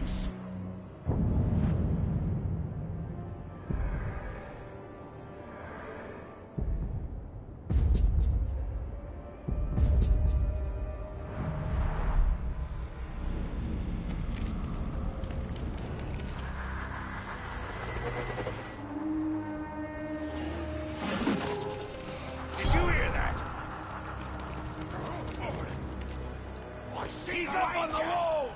He's up on the wall!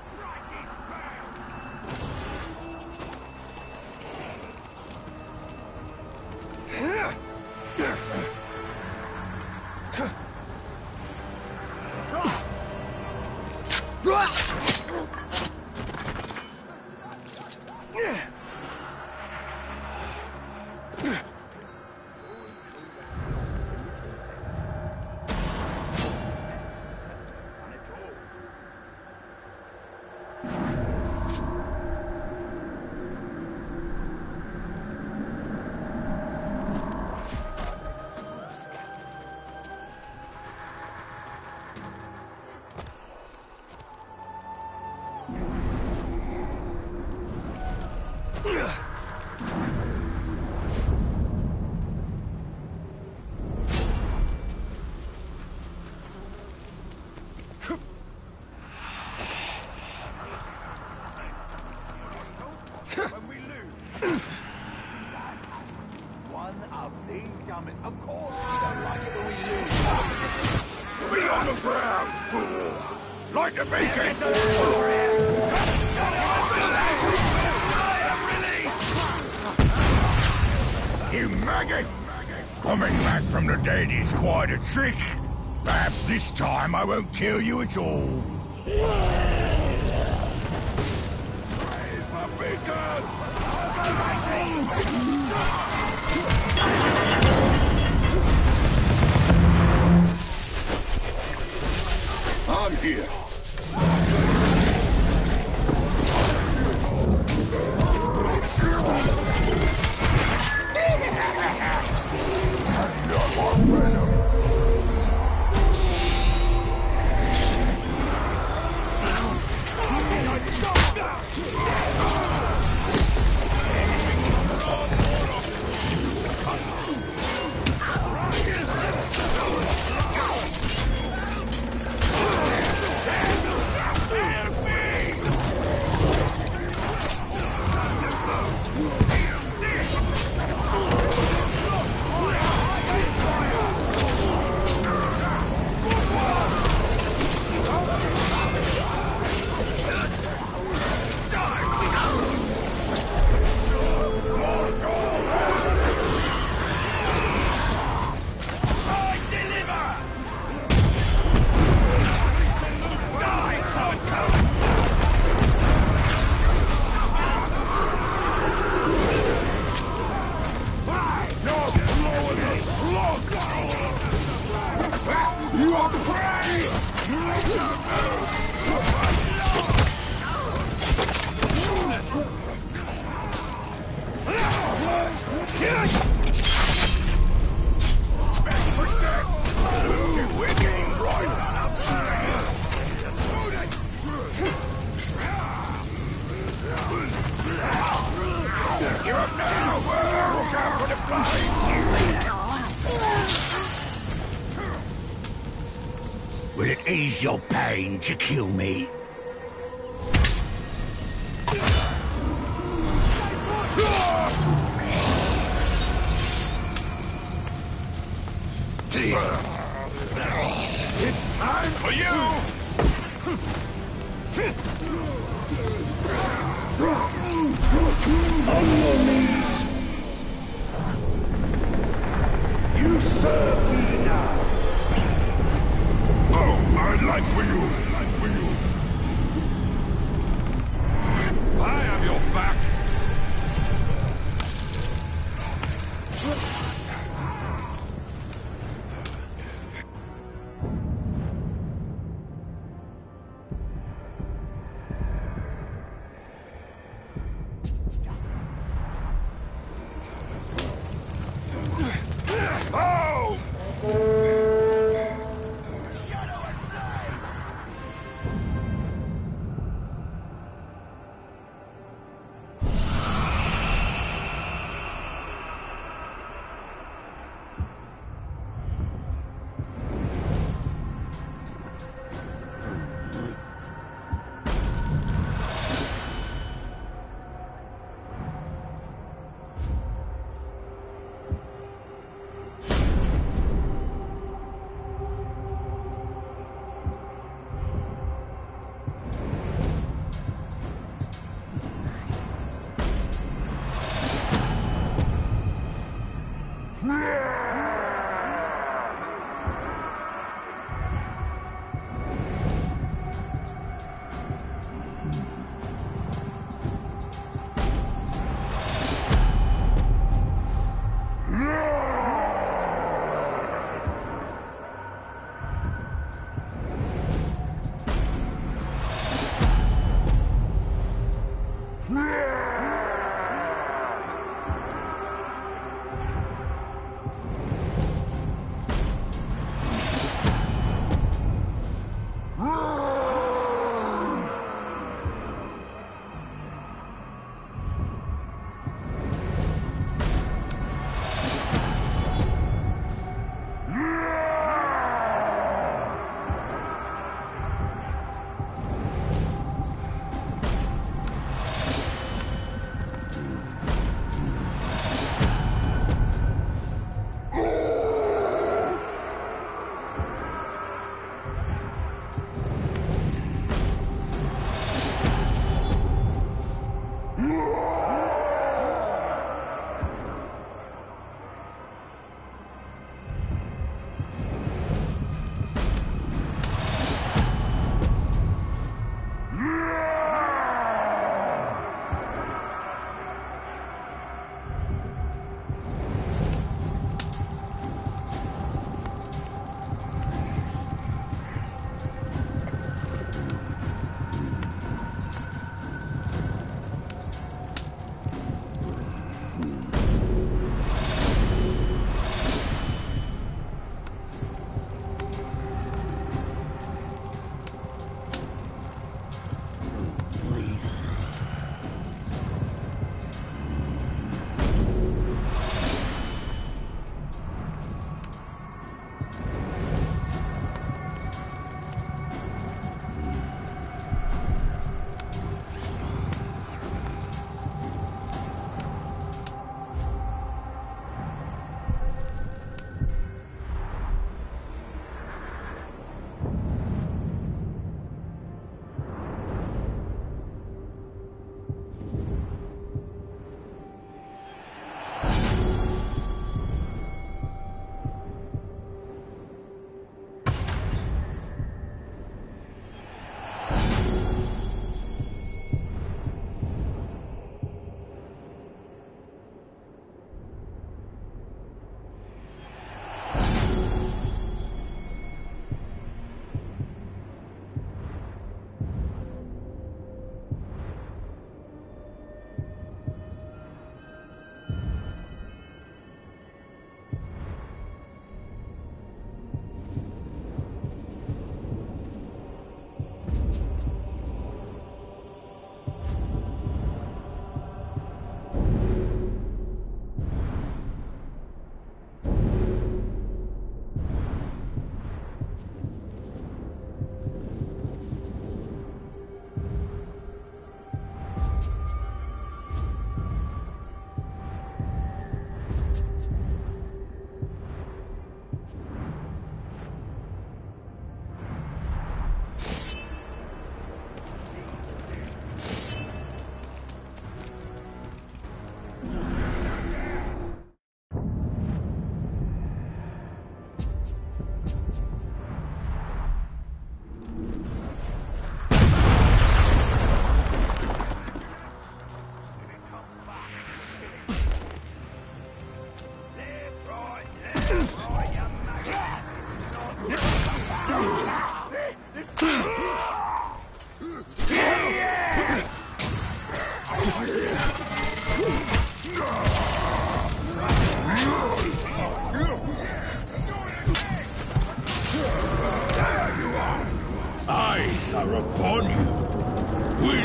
When we lose. One of the dumbest. Of course we don't like it when we lose. Be on the ground, fool! Like a beacon! You maggot! Coming back from the dead is quite a trick. Perhaps this time I won't kill you at all. Where's my beacon? I'm here. Will it ease your pain to kill me? It's time for you! On your knees! You serve me now! Oh, I'd like for you!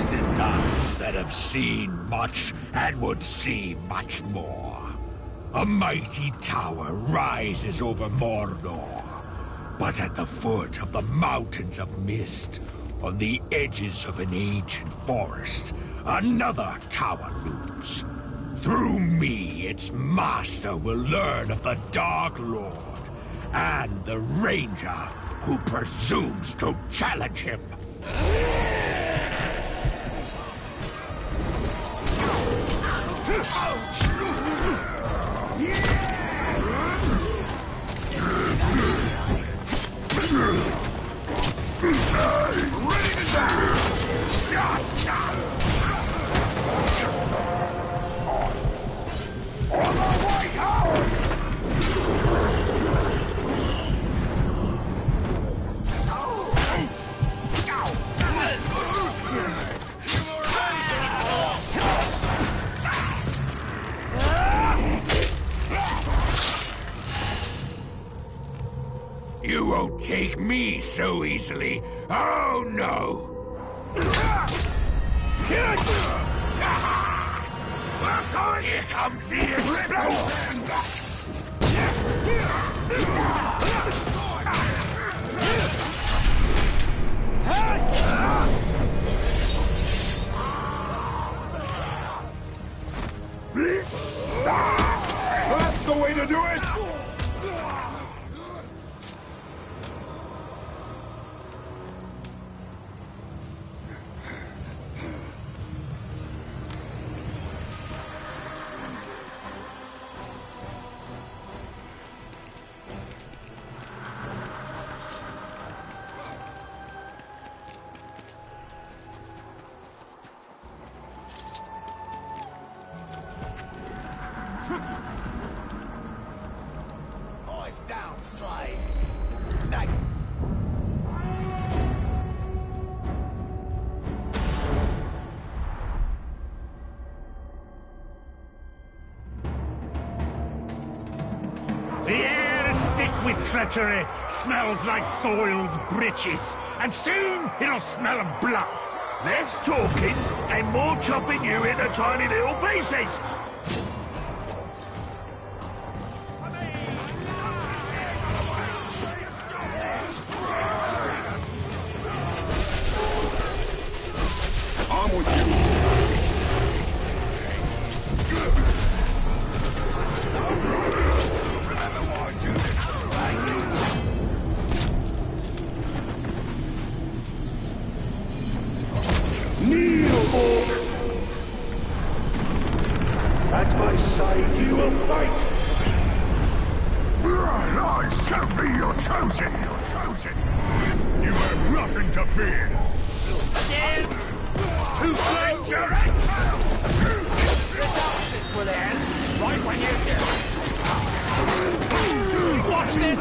Innocent eyes that have seen much and would see much more. A mighty tower rises over Mordor. But at the foot of the mountains of mist, on the edges of an ancient forest, another tower looms. Through me, its master will learn of the Dark Lord and the Ranger who presumes to challenge him. You won't take me so easily. Oh, no! Here comes the explosion! That's the way to do it! Eyes down, slave. Nay. The air is thick with treachery, smells like soiled breeches, and soon it'll smell of blood. Less talking and more chopping you into tiny little pieces. I'm with you. At my side you will fight. I shall be your chosen. You have nothing to fear. To stranger The darkness will end right when you get. Watch this!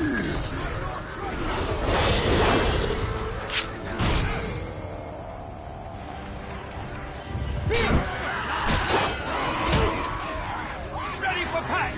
Ready for pack!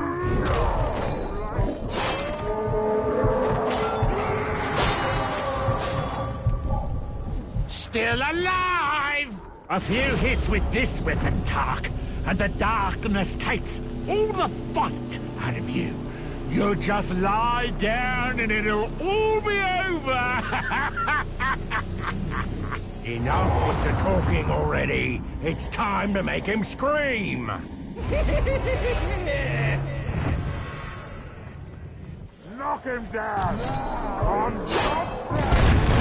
Still alive! A few hits with this weapon, Tark, and the darkness takes all the fight out of you. You just lie down and it'll all be over! Enough with the talking already. It's time to make him scream. Knock him down! On top!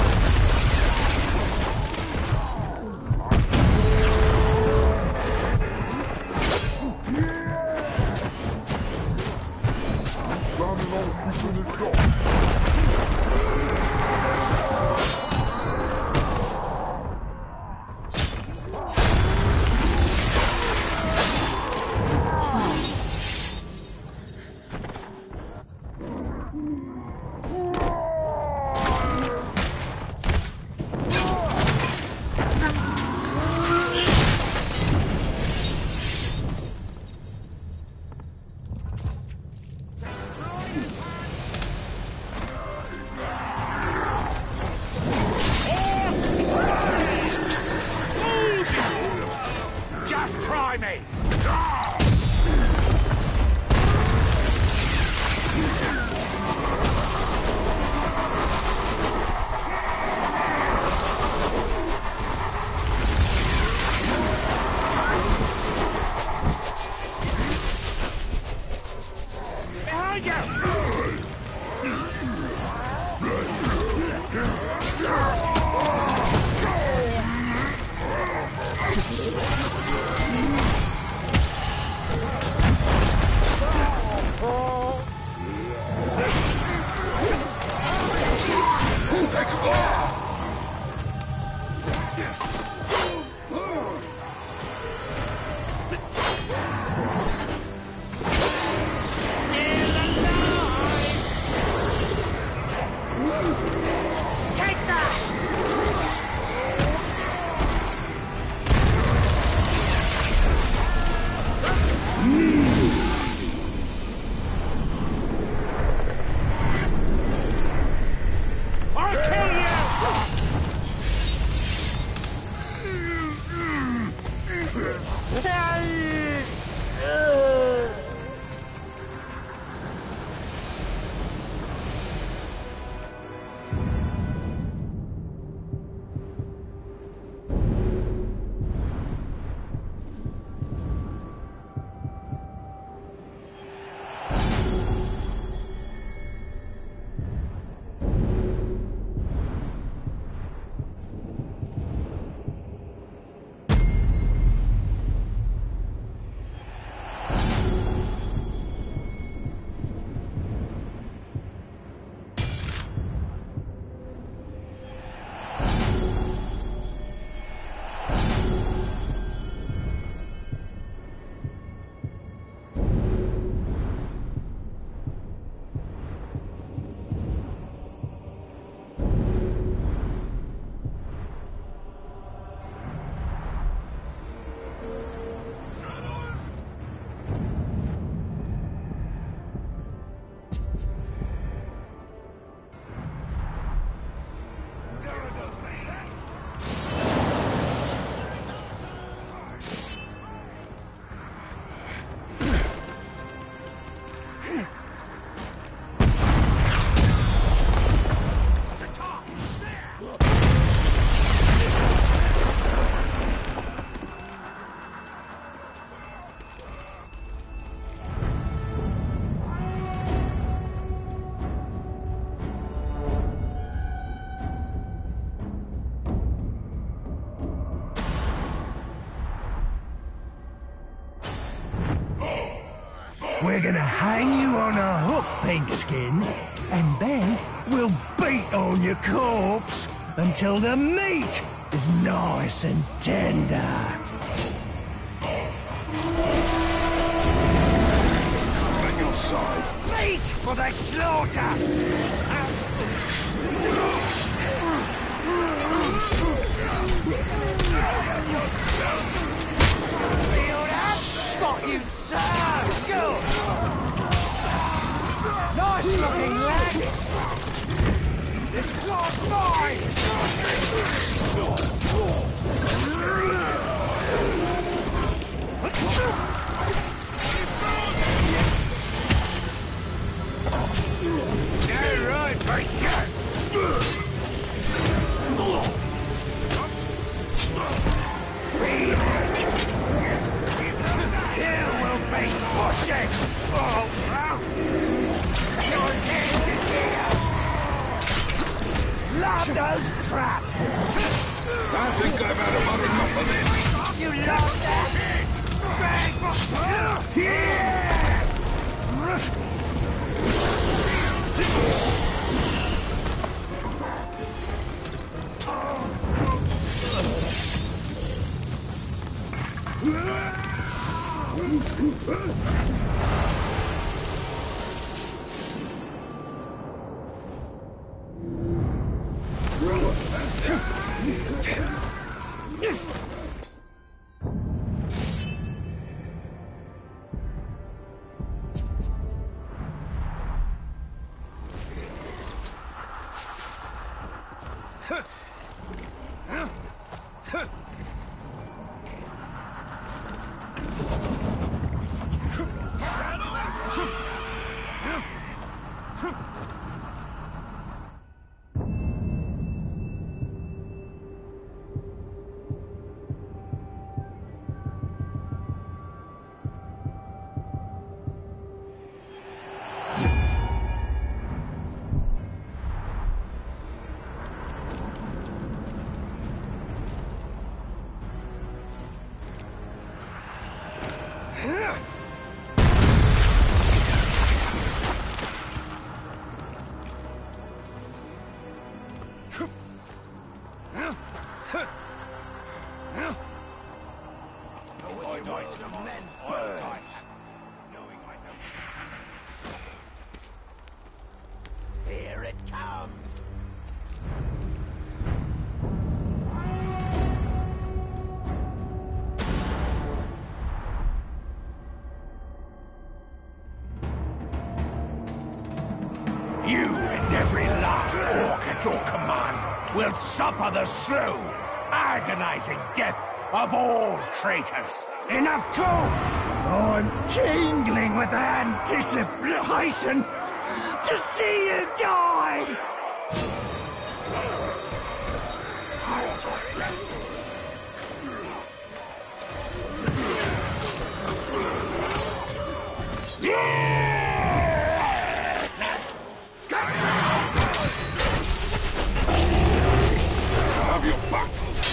Just try me! Behind you! We're gonna hang you on a hook, Pinkskin, and then we'll beat on your corpse until the meat is nice and tender. On your side. Meat! for the slaughter! Feel that? Got you, sir! Good! Nice looking lad! This class mine! Yeah, right, right, yeah. Here will be pushing! Oh, your end is here! Love those traps! I think I've had about enough of this. You love that? Yes! Here it comes! You and every last orc at your command will suffer the slow, agonizing death of all traitors. Enough talk! I'm tingling with anticipation to see you die! Have your back.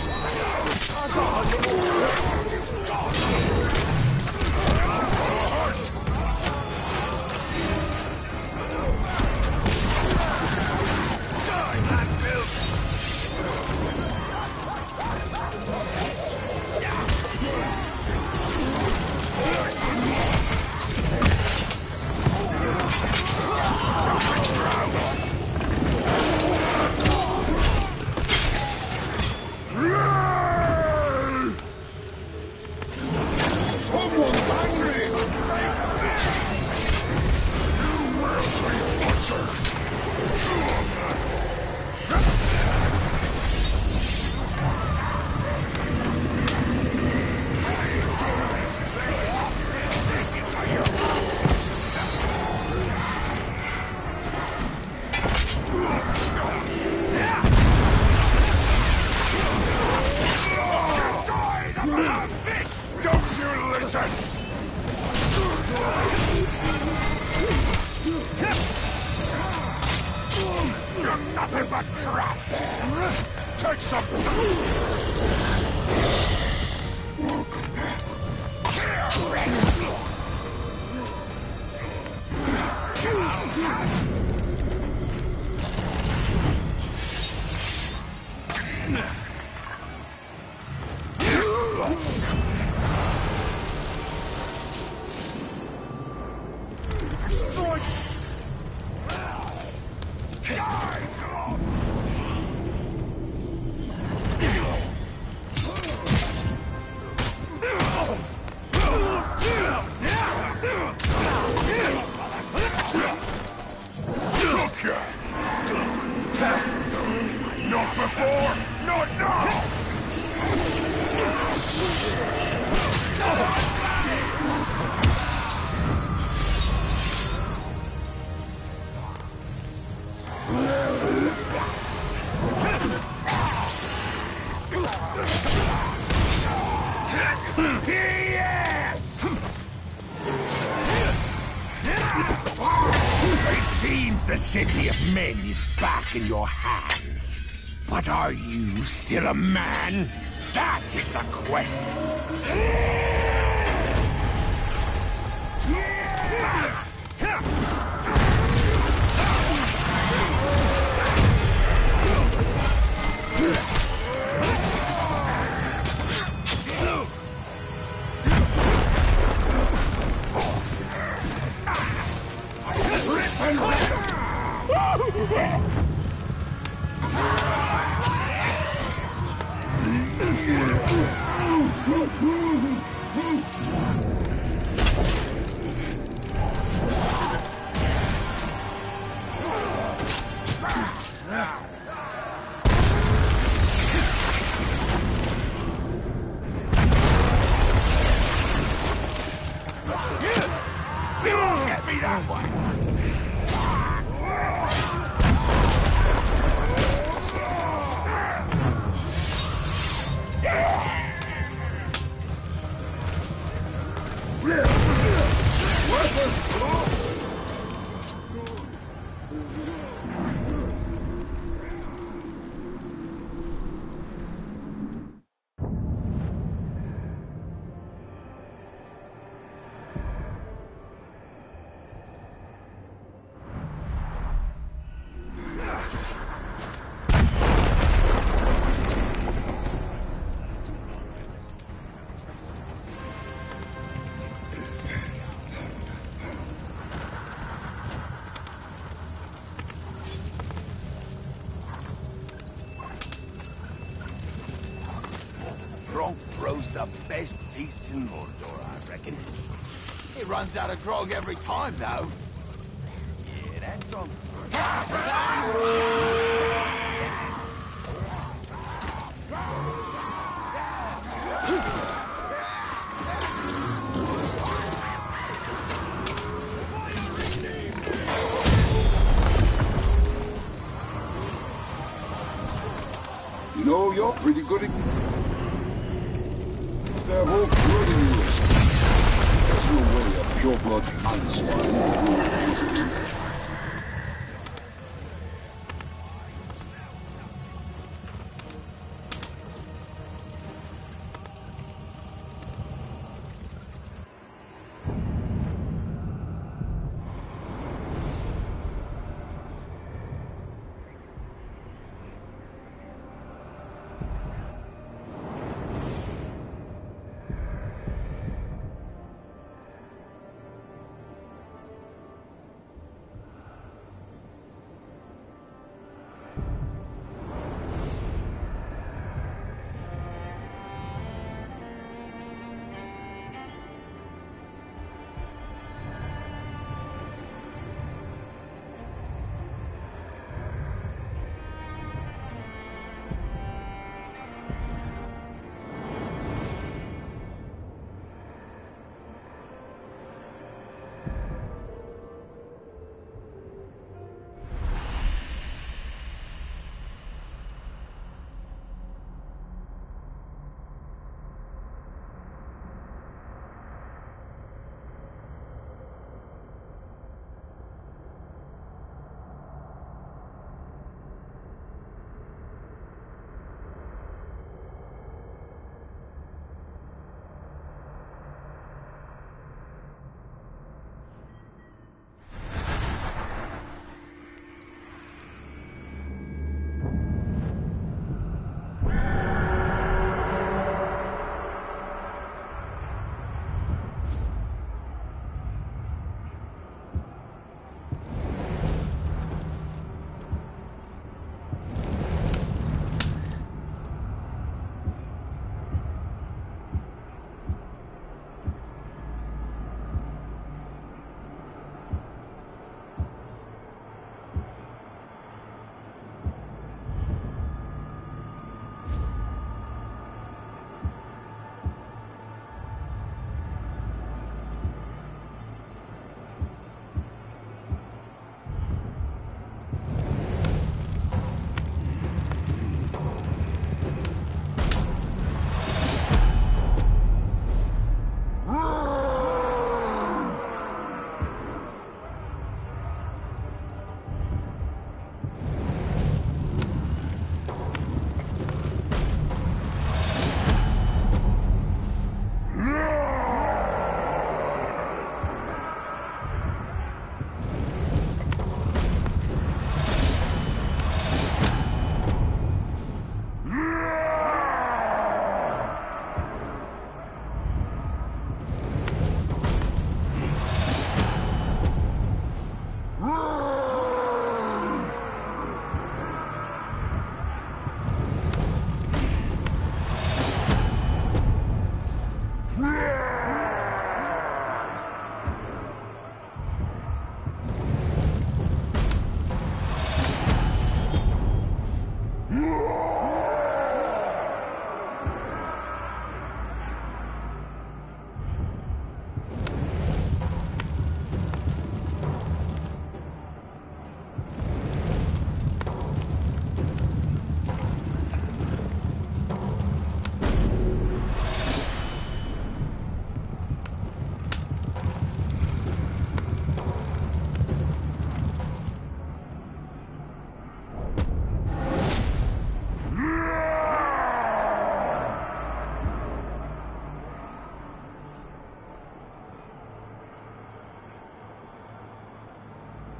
Nothing but trash! Take some! It seems the city of men is back in your hands. But are you still a man? That is the question. Yes! Get me that way! Grog throws the best beasts in Mordor, I reckon. He runs out of grog every time, though. Yeah, that's on. You know, you're pretty good at... Stab whole blood in you. There's no way a pure-blood unswine.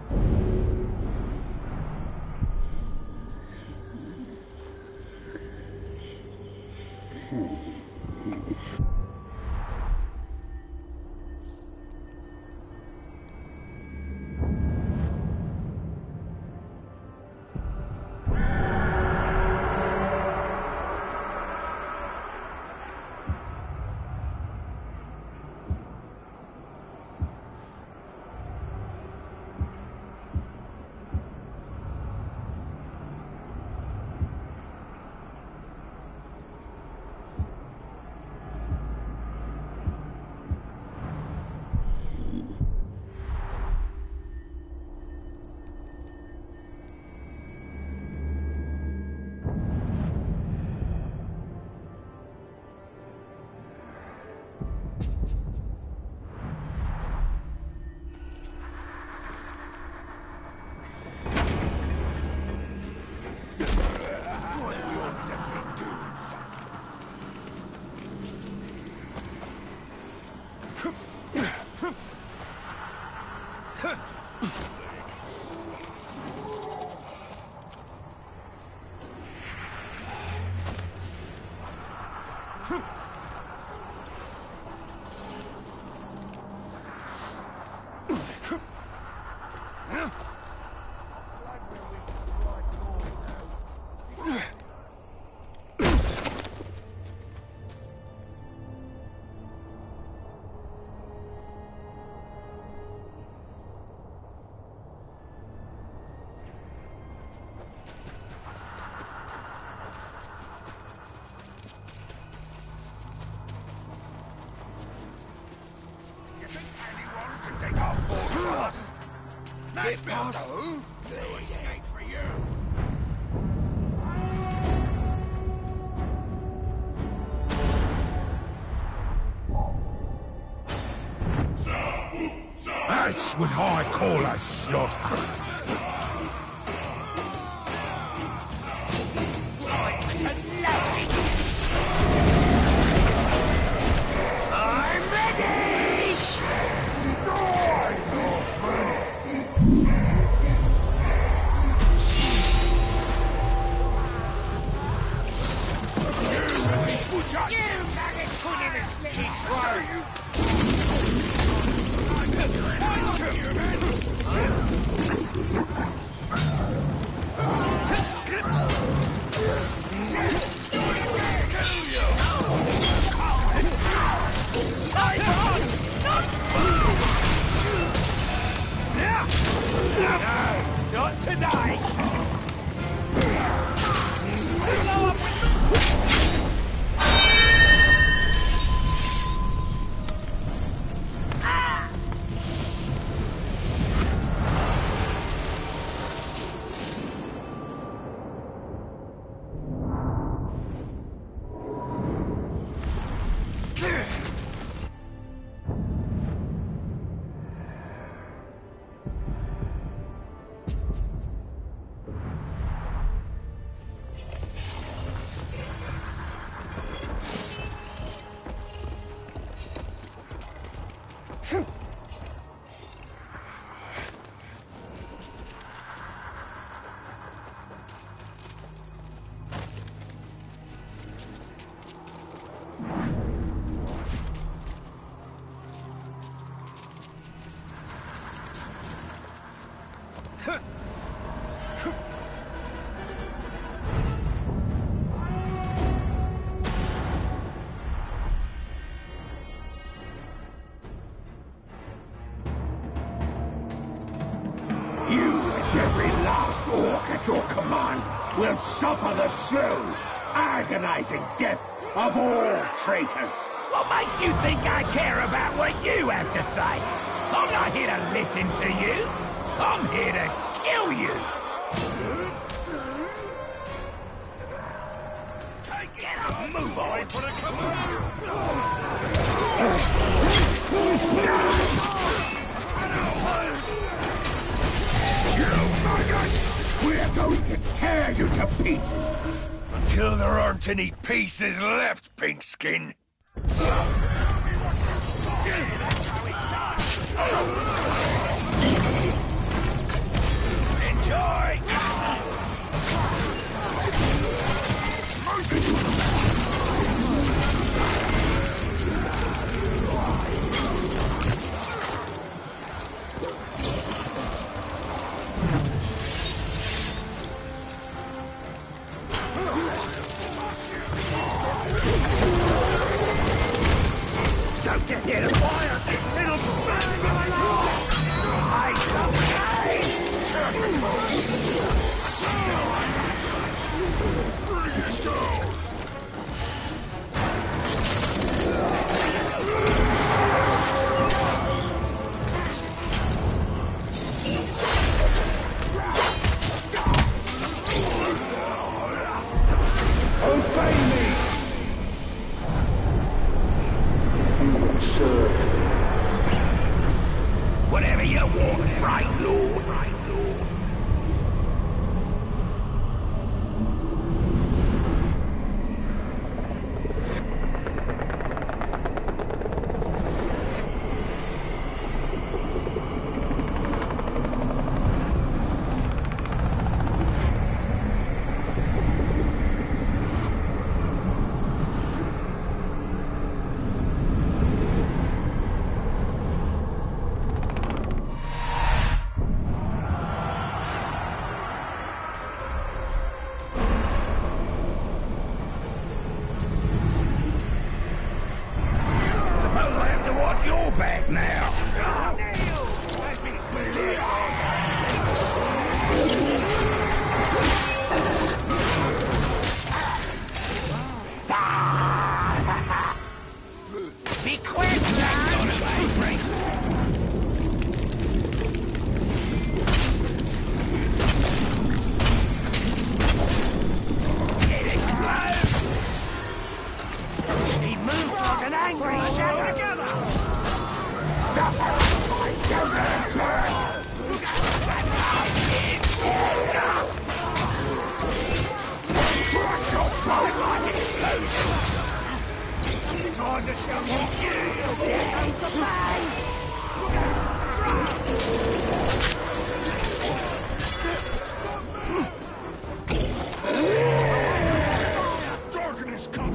Get past who? No escape for you. That's what I call a slaughter. Not today! Every last orc at your command will suffer the slow, agonizing death of all traitors. What makes you think I care about what you have to say? I'm not here to listen to you. I'm here to kill you. Get up, move on. We're going to tear you to pieces. Until there aren't any pieces left, Pinkskin. Lord, right, Lord, right, Lord. Your back now. Be quick, lad! It explodes! He moves like an angry shadow together! Time to show you. Here comes the bang! Darkness come.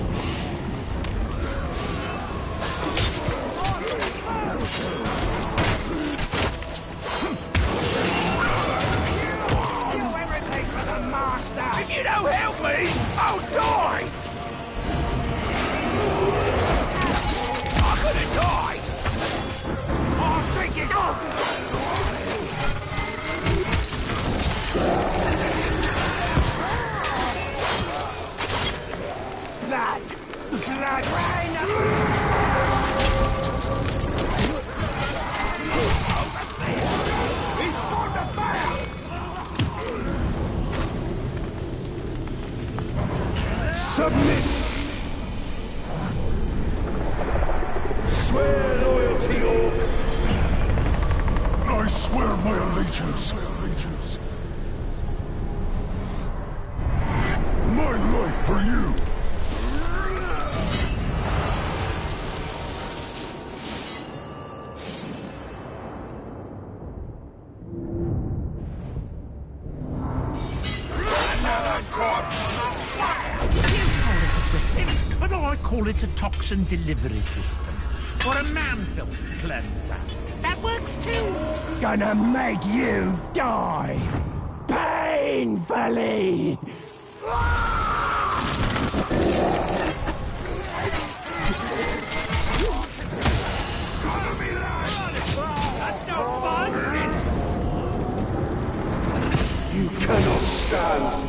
If you don't help me, I'll die! I could have died! Oh, drink it off! Blood rain! It's for the bear! Submit! Swear loyalty, Orc! I swear my allegiance. My life for you. But I call it a toxin delivery system, or a man-filth cleanser. That works too. Gonna make you die! Painfully! That's no fun. You cannot stand!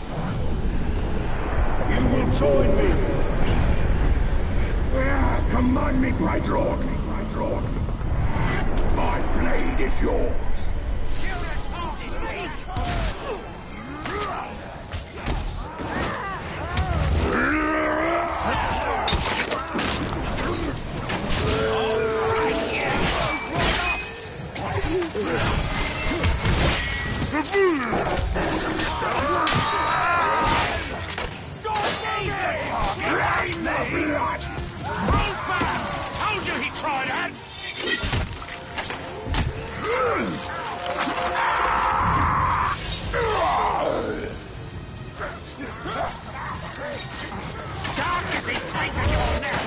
You will join me! Command me, Great Lord! My blade is yours! Told you he'd try that. Don't get these things in your neck!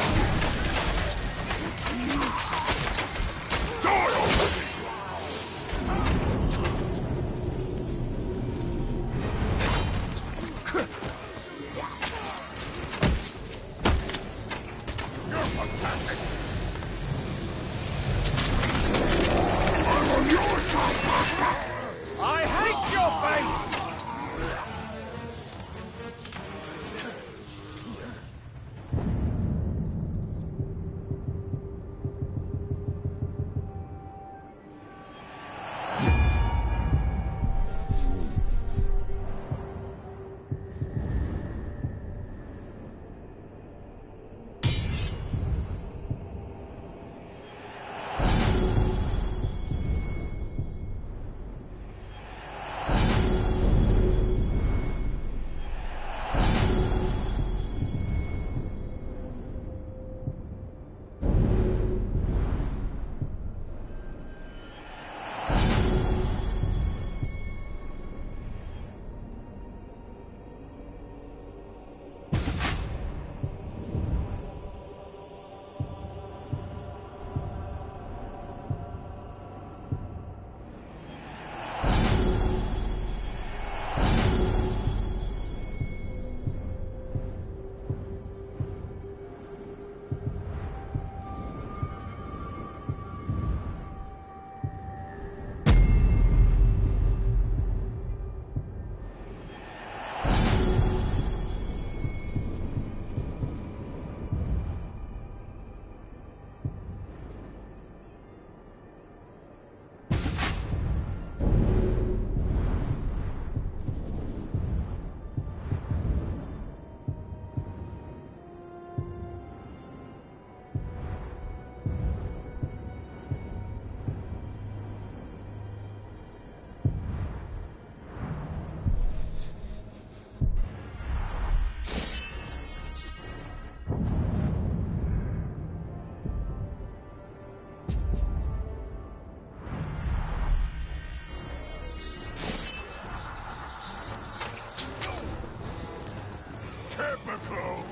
difficult.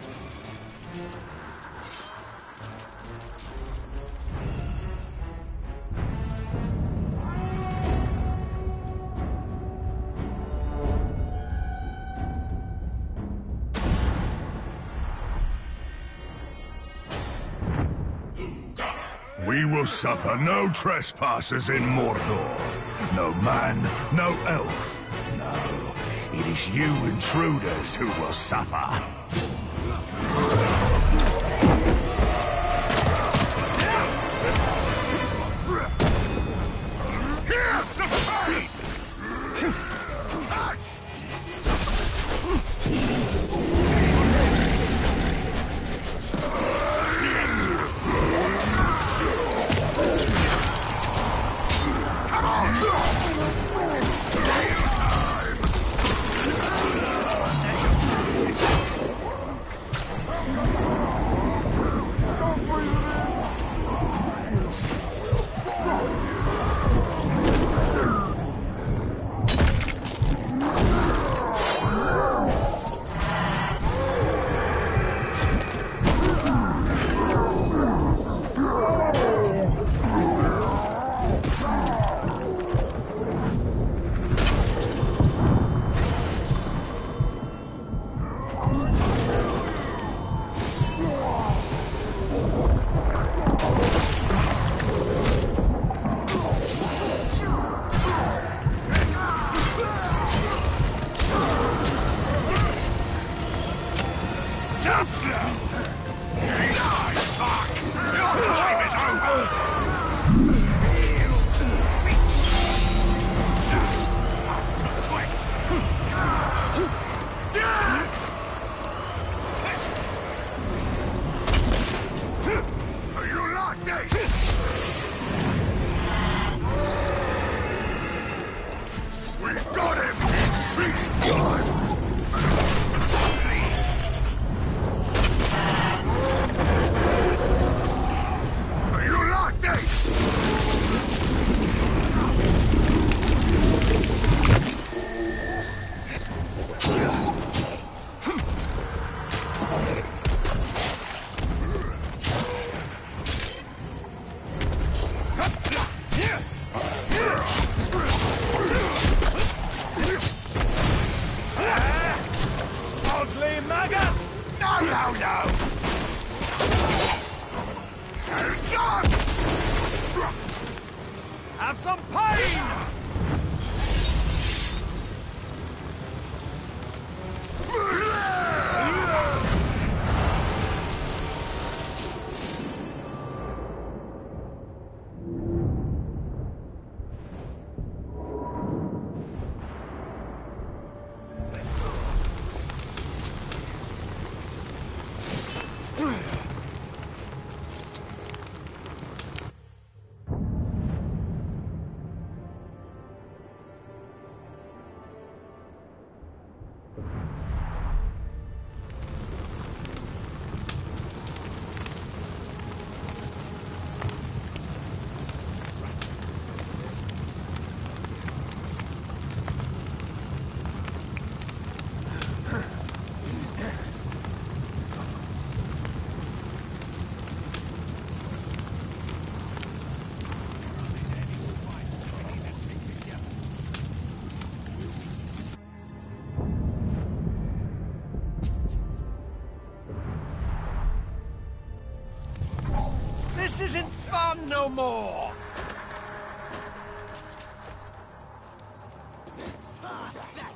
We will suffer no trespassers in Mordor. No man, no elf. No, it is you intruders who will suffer. Here's some pain! Have some pain! This isn't fun no more! That